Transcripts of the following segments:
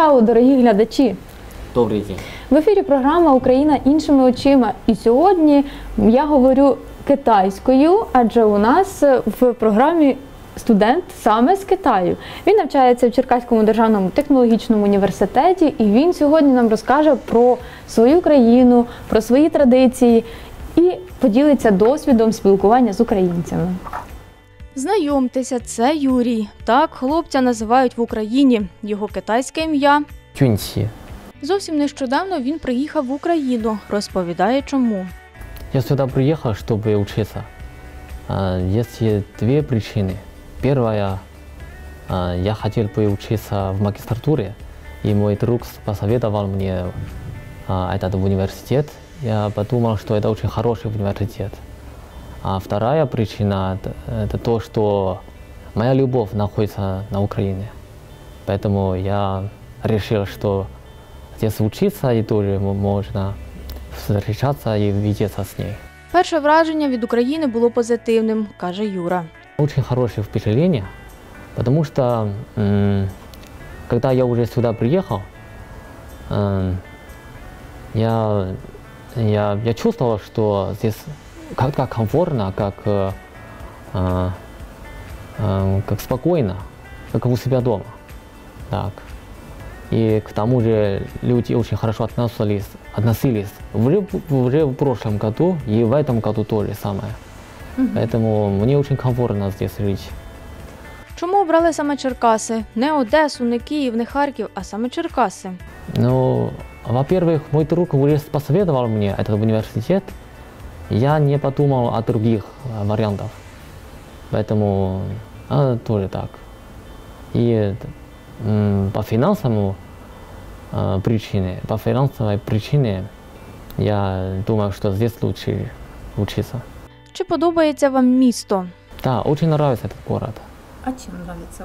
Чао, дорогі глядачі! Добрий день. В ефірі програма «Україна іншими очима». І сьогодні я говорю китайською, адже у нас в програмі студент саме з Китаю. Він навчається в Черкаському державному технологічному університеті, і він сьогодні нам розкаже про свою країну, про свої традиції і поділиться досвідом спілкування з українцями. Знайомтеся, це Юрій. Так хлопця називають в Україні. Його китайське ім'я – Чуньсі. Зовсім нещодавно він приїхав в Україну. Розповідає, чому. Я сюда приехал, чтобы учиться. Есть две причины. Первая, я хотел бы учиться в магистратуре, и мой друг посоветовал мне этот университет. Я подумал, что это очень хороший университет. А вторая причина – это то, что моя любовь находится на Украине. Поэтому я решил, что здесь учиться и тоже можно встречаться и видеться с ней. Перше враження від України було позитивним, каже Юра. Очень хорошее впечатление, потому что когда я уже сюда приехал, я чувствовал, что здесь как комфортно, как спокойно, как у себя дома. Так. И к тому же люди очень хорошо относились уже в прошлом году и в этом году тоже самое. Поэтому мне очень комфортно здесь жить. Чому обрали саме Черкаси? Не Одесу, не Київ, не Харків, а саме Черкаси? Ну, во-первых, мой друг уже посоветовал мне этот университет. Я не подумал о других вариантах. Поэтому тоже так. И по финансовой причине я думаю, что здесь лучше учиться. Чи подобається вам місто? Да, очень нравится этот город. А чим нравится?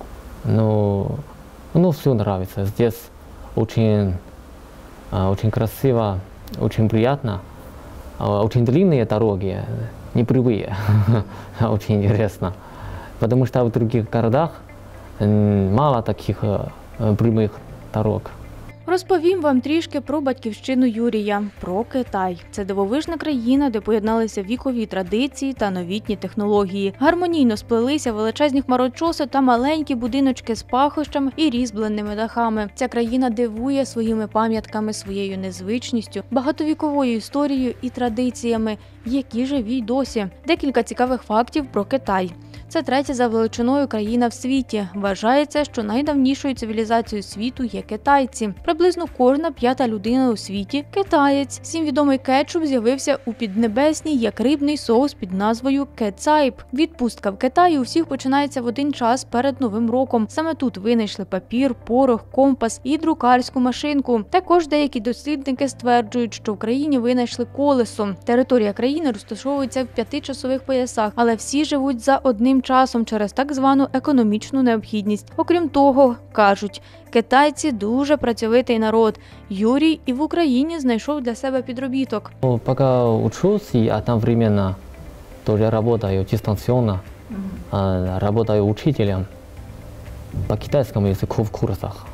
Ну, все нравится. Здесь очень красиво, очень приятно. Очень длинные дороги, не прямые. Очень интересно. Потому что в других городах мало таких прямих дорог. Розповім вам трішки про батьківщину Юрія, про Китай. Це дивовижна країна, де поєдналися вікові традиції та новітні технології. Гармонійно сплелися величезні хмарочоси та маленькі будиночки з пахощами і різьбленими дахами. Ця країна дивує своїми пам'ятками, своєю незвичністю, багатовіковою історією і традиціями, які живі й досі. Декілька цікавих фактів про Китай. Це третя за величиною країна в світі. Вважається, що найдавнішою цивілізацією світу є китайці. Приблизно кожна п'ята людина у світі – китаєць. Всім відомий кетчуп з'явився у Піднебесній як рибний соус під назвою кетсайп. Відпустка в Китаї у всіх починається в один час перед Новим роком. Саме тут винайшли папір, порох, компас і друкарську машинку. Також деякі дослідники стверджують, що в країні винайшли колесо. Територія країни розташовується в 5 часових поясах, але всі живуть за одним часом через так звану економічну необхідність. Окрім того, кажуть, китайці дуже працьовитий народ. Юрій і в Україні знайшов для себе підробіток. Поки учусь и одновременно тоже работаю дистанционно, работаю учителем по китайскому языку в курсах,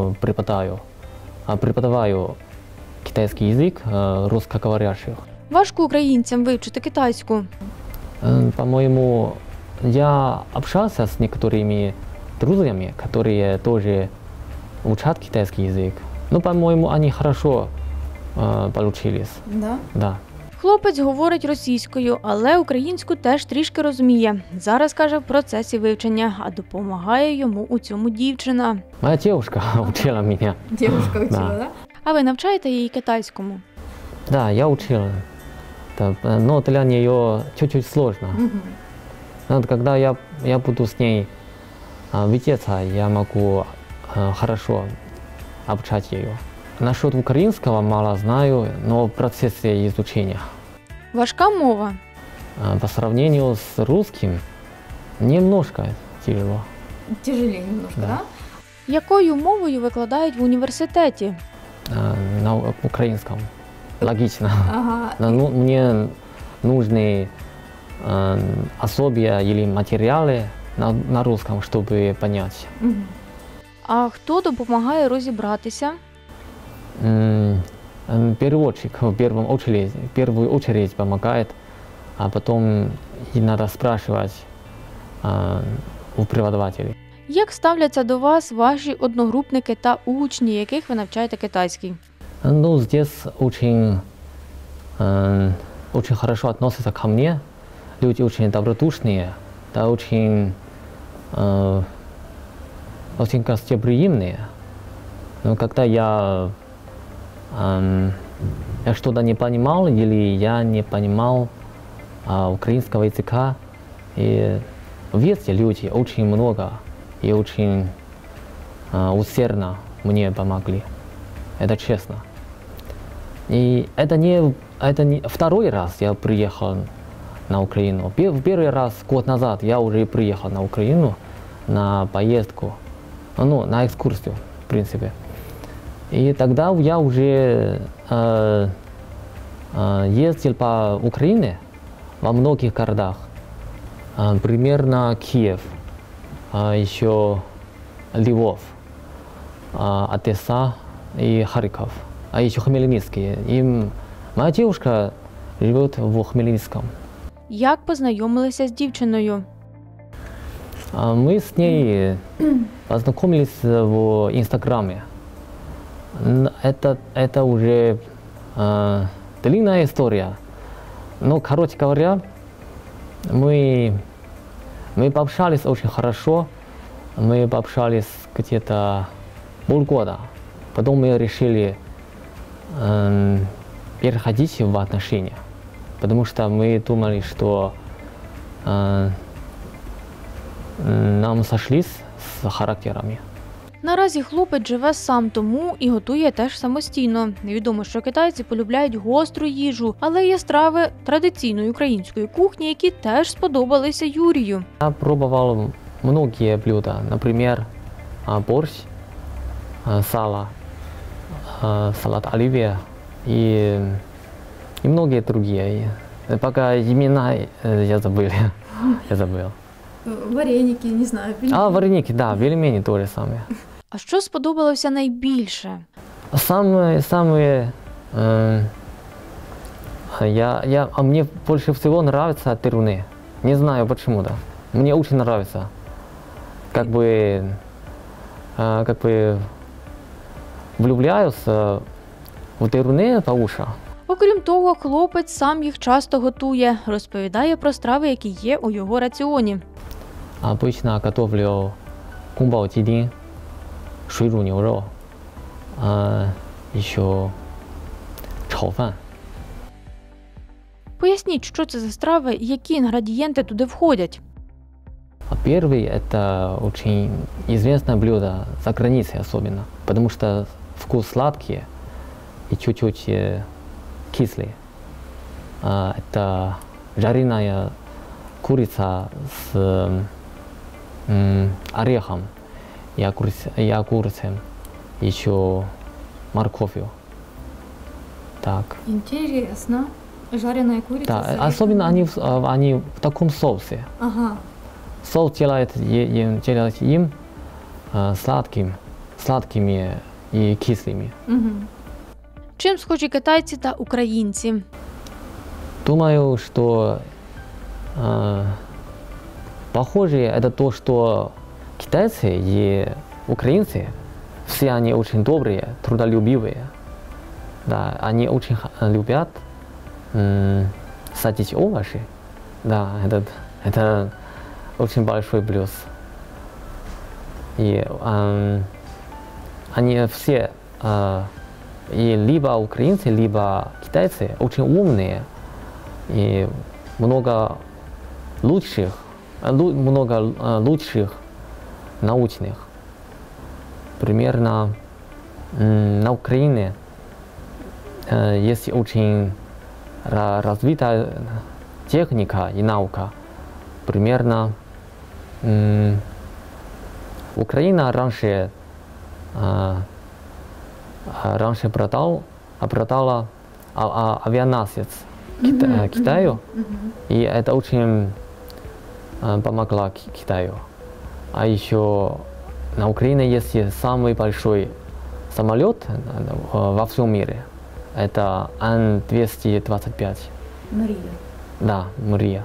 преподаваю китайский язык русскоговорящих. Важко українцям вивчити китайську? По-моему, я общался с некоторыми друзьями, которые тоже учат китайский язык. Ну, по-моему, они хорошо получились. Да? Да. Хлопець говорить російською, але українську теж трішки розуміє. Зараз, каже, в процесі вивчення, а допомагає йому у цьому дівчина. Моя девушка учила меня. Дівчинка учила, да? А ви навчаєте її китайському? Да, я учил. Но для нее чуть-чуть сложно. Когда я буду с ней видеться, я могу хорошо обучать ее. Насчет украинского мало знаю, но в процессе изучения. Важка мова? По сравнению с русским, немножко тяжело. Тяжелее немножко, да? Якою мовою викладають в університеті? На украинском. Логично. Ага. Но мне нужны пособия или материалы на русском, чтобы понять. А хто допомагає розібратися? Переводчик в первую очередь помогает, а потом и надо спрашивать у преподавателей. Як ставляться до вас ваші одногрупники та учні, яких ви навчаєте китайській? Ну, здесь очень хорошо относятся ко мне, люди очень добродушные, да, очень гостеприимные. Но когда я что-то не понимал или я не понимал украинского языка, и везде люди очень много и очень усердно мне помогли. Это честно. И это не второй раз я приехал на Украину. В первый раз, год назад, я уже приехал на Украину на поездку, ну, на экскурсию, в принципе. И тогда я уже ездил по Украине во многих городах. Примерно Киев, еще Львов, Одесса и Харьков, а еще Хмельницкий. И моя девушка живет в Хмельницком. Як познайомилися з дівчиною? Мы с ней познакомились в Инстаграме. Это уже длинная история. Но, короче говоря, мы пообщались очень хорошо. Мы пообщались где-то полгода. Потом мы решили переходить в отношения. Потому что мы думали, что нам сошлись с характерами. Наразі хлопець живе сам тому і готує теж самостійно. Відомо, що китайці полюбляють гостру їжу, але є страви традиційної української кухні, які теж сподобалися Юрію. Я пробовал многие блюда, например, борщ, сало, салат оливье и многие другие. Пока имена я забыл. Вареники, не знаю. Пельмени. Вареники, да, пельмени тоже самые. А що сподобалося найбільше? Мне больше всего нравятся тыруны. Не знаю почему, да. Мне очень нравится. Как бы влюбляюсь в тыруны по уши. Окрім того, хлопець сам їх часто готує. Розповідає про страви, які є у його раціоні. Обычно готовлю гунбао жидин, 水煮牛肉, еще 炒饭. Поясніть, що це за страви і які інгредієнти туди входять. Первый – это очень известное блюдо за границей особенно, потому что вкус сладкий и чуть-чуть кислый. Это жареная курица с орехом и огурцем, еще морковью. Так. Интересно. Жареная курица. Да, с орехом. особенно они в таком соусе. Ага. Соус делает им сладкими и кислыми. Угу. Чим схожі китайці та українці? Думаю, что похоже это то, что китайцы и украинцы, все они очень добрые, трудолюбивые. Да, они очень любят садить овощи. Да, это очень большой плюс. И они все, и либо украинцы, либо китайцы, очень умные и много лучших научных. Примерно на Украине есть очень развитая техника и наука. Примерно Украина раньше продала авианосец Китаю, и это очень помогло Китаю. А еще на Украине есть самый большой самолет во всем мире. Это Ан-225. Мария. Да, Мрия.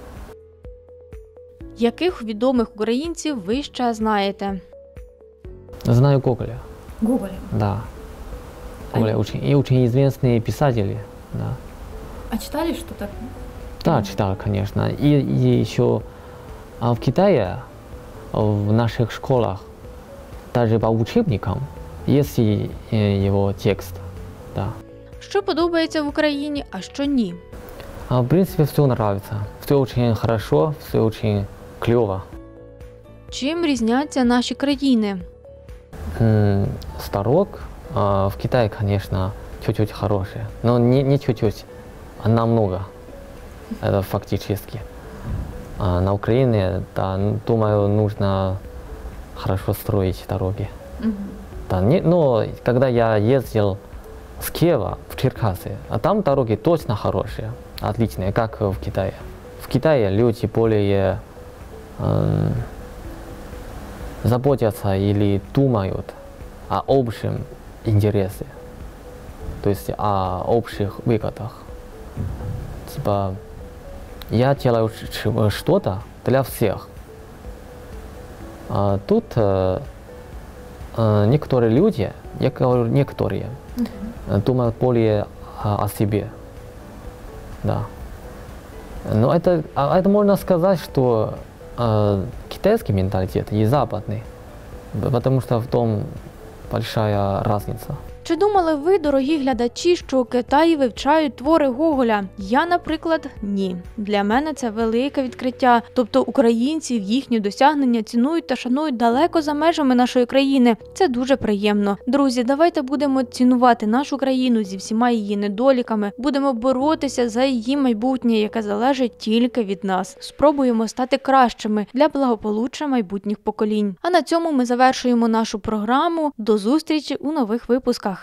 Яких відомих українців ви ще знаєте? Знаю Гоголя. Гоголя. Да. Гоголя очень известные писатели. Да. А читали что-то? Да, читал, конечно. И еще в Китае, в наших школах, даже по учебникам, есть и его текст. Да. Що подобається в Україні, а що ні? В принципе, все нравится. Все очень хорошо, все очень клево. Чим різняться наші країни? Старок в Китае, конечно, чуть-чуть хороший. Но не чуть-чуть, а намного. Это фактически. На Украине, да, думаю, нужно хорошо строить дороги. Да, но когда я ездил с Киева в Черкассы, а там дороги точно хорошие, отличные, как в Китае. В Китае люди более заботятся или думают о общем интересе, то есть о общих выгодах. Типа, я делаю что-то для всех. А тут некоторые люди, я говорю некоторые, думают более о себе. Да. Но это можно сказать, что китайский менталитет и западный, потому что в том большая разница. Чи думали ви, дорогі глядачі, що у Китаї вивчають твори Гоголя? Я, наприклад, ні. Для мене це велике відкриття. Тобто українців, їхні досягнення цінують та шанують далеко за межами нашої країни. Це дуже приємно. Друзі, давайте будемо цінувати нашу країну зі всіма її недоліками. Будемо боротися за її майбутнє, яке залежить тільки від нас. Спробуємо стати кращими для благополуччя майбутніх поколінь. А на цьому ми завершуємо нашу програму. До зустрічі у нових випусках.